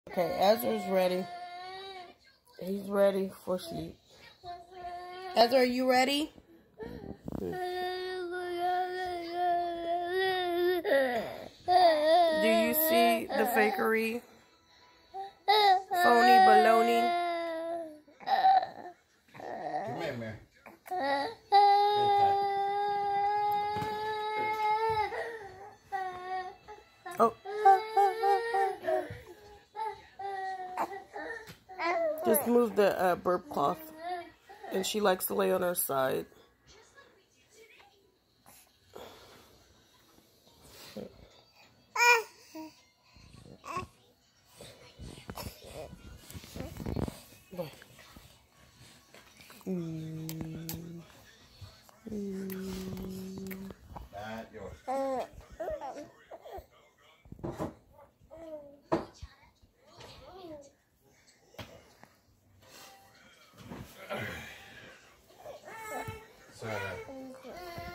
Okay, Ezra's ready. He's ready for sleep. Ezra, are you ready? Do you see the fakery? Phony baloney? Come here, man. Oh. Just move the burp cloth. And she likes to lay on her side. Not yours. So,